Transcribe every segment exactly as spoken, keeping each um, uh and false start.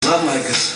up, Lakers?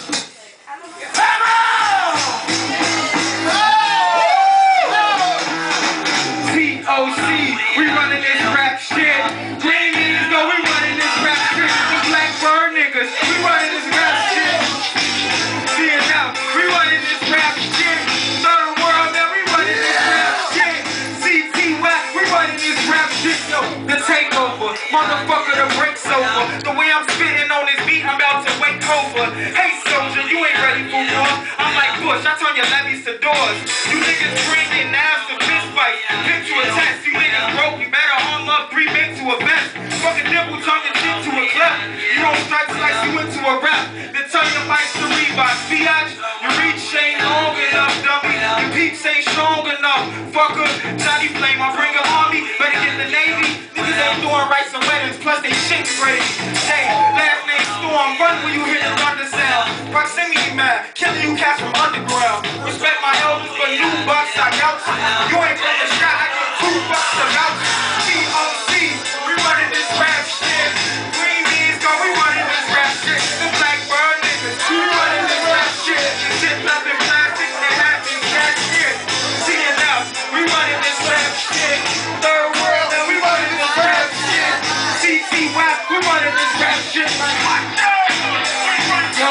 T O C, we running this rap shit. Green means go, we running this rap shit. The Blackbird niggas, we running this rap shit. See it now, we running this rap shit. Third world, man, we running this rap shit. C T Y, we running this rap shit. Yo, the takeover, motherfucker, the break's over. The way I'm spitting on this beat, I'm about to wake over. Hey, soldier, you ain't ready for war. I'm like Bush, I turn your levees to doors. You niggas bringing knives to fist fight. Pick to a test, you niggas broke. You better arm up three men to a vest. Fucking nipple, turn your chin to a cleft. You don't strike like you into a rap. Then turn your mics to Reebok. Fiat, your reach ain't long enough, dummy. Your peeps ain't strong enough. Fucker, Johnny Flame, I bring an army. Better get the Navy. Niggas ain't doing rights and weddings, plus they shit crazy. Hey, last name Storm, run when you hear the thunder sound. Proximity mad, killing you cats from underground. Respect my elders, but new bucks I got you. You ain't from the shot, I get two bucks about you. T O C, we running this rap shit. Green means go, we running this rap shit. The Blackbird niggas, we running this rap shit. Shit up in plastic, they happen, that shit. See it now, we running this rap shit. Third world, and we running this rap shit. C T Y, we running this rap shit. Like, what the? Yo,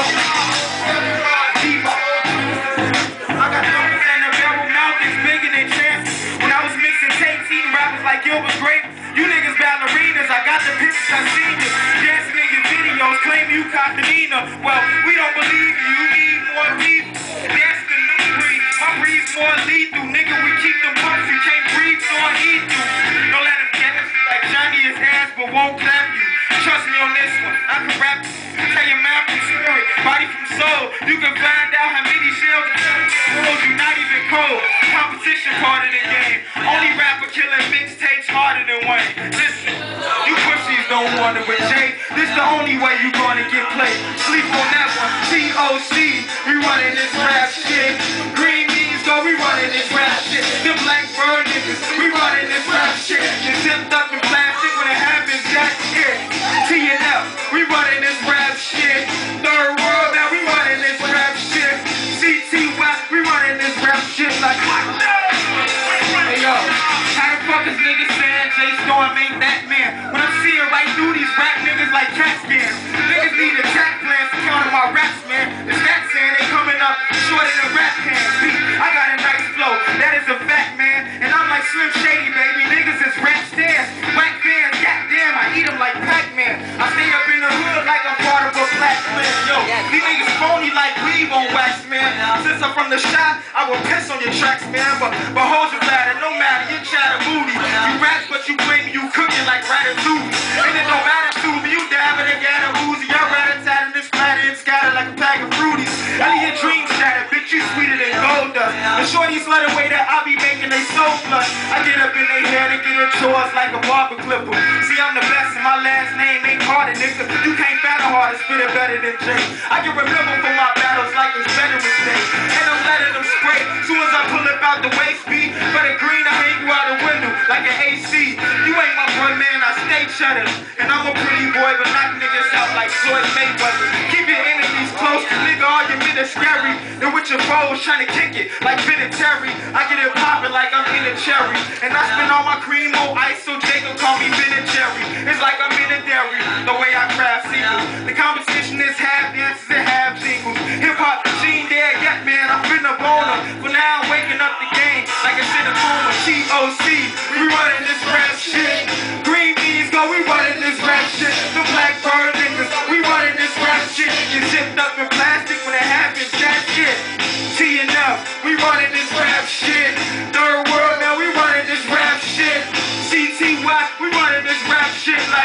I got numbers and a barrel mouth is bigger than chances. When I was mixing tapes, eating rappers like Gilbert Grape. You niggas ballerinas, I got the pictures, I seen you. Dancing in your videos, claim you caught the Nina. Well, we don't believe you, you need more people. That's the new breed, my breed's more lethal. Nigga, we keep them pumps, you can't breathe, so I eat you. Don't let them gas you like Johnny is ass, but won't clap you. Trust me on this one, I can rap you. Tell your mouth from spirit, body from soul. You can find out how many shells and you not even cold. Competition part of the game. Only rapper killing mixtapes harder than Wayne. Listen, you pussies don't want it with Jay. This the only way you gonna get played. Sleep on that one. T O C, we running this rap shit. Green means go, we running this rap shit. The Blackbird niggas, we running this rap shit. You zipped up in plastic when it happens, that's it. T and F, we running this rap shit. Third world, now we running this rap shit. C T Y, we running this rap shit like what the? Hey yo, how the fuck is niggas saying Jay Storm ain't that man? When I'm seeing right through these rap niggas like cat scans. Niggas need attack plans to counter my raps, man. The stats saying they coming up shorter than rap cans. Beat, I got a nice flow, that is a fact, man. And I'm like Slim Shady, baby. Niggas is rap stairs. Whack fans, goddamn, I eat them like Pac-Man. I stay up in the hood like I'm part of a black clan. Yo, these niggas phony like weave on wax, man. Since I'm from the shop, I will piss on your tracks, man. But, but hold your bladder, no matter, you chatter booty. You rap, but you claim you cooking like Ratatouille. And it don't matter to me, you dabbing and gather woozy. Y'all rat-a-tat in this platter and scattered like a pack of fruities. I leave your dreams shattered, bitch, you sweeter than gold dust. The shorties let away that I be making they soul flush. I get up in they head and get in chores like a barber clipper. See, I'm the best and my last name ain't harder, nigga. You can't battle harder, spit it better than Jay. I can remember from my battles like it's Veterans Day. And I'm letting them spray. Soon as I pull up out the waist beat, for the green I hang you out the window like an A C. You ain't my boy, man, I stay cheddar. And I'm a pretty boy, but knock niggas out like Floyd Mayweather. Keep your enemies close, nigga, all your men are scary. Then with your foes trying to kick it like Vinatieri. I get it poppin' like I'm in a cherry. And I spend all my cream on ice, so Jacob call me Ben and Jerry. It's like I'm in a dairy, the way I craft singles. The competition is half dances and half jingles. Hip hop, she ain't there yet, man, I'm finna bone her. But now I'm waking up the game like it's in a coma. T O C, we running this rap shit. Green means go, we running this rap shit. The Blackbird niggas, we running this rap shit. You zipped up in plastic when it happens, that shit. T and F, we running this rap shit. Third world, now we running this rap shit. C T Y, we running this rap shit like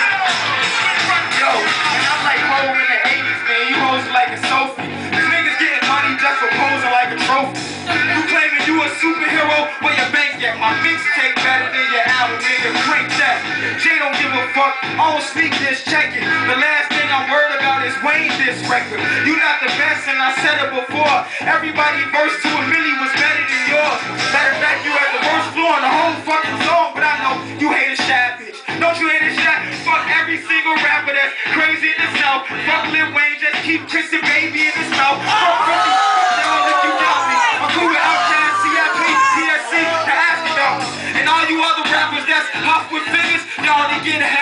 yo, and I'm like Ho in the eighties, man. You hoes like a Sophie. These niggas getting money just for posing like a trophy. You claiming you a superhero, where your bank at? My mixtape better than your album, nigga. Crank that. Jay don't give a fuck. I don't sneak this, check it. The last thing I'm worried about is Wayne this record. You not the best, and I said it before. Everybody verse to a milli was better than yours. Matter of fact, you had the worst floor on the whole fucking song, but I know you hate a shy bitch. Don't you hate a shy? Fuck every single other rapper that's crazy in himself. Fuck Lil Wayne, just keep kissing baby in his mouth. Fuck fifty, fuck down if you doubt me. I'm cool with Outkast, C I P, P S C, the astronaut. And all you other rappers that's off with figures, y'all need to get a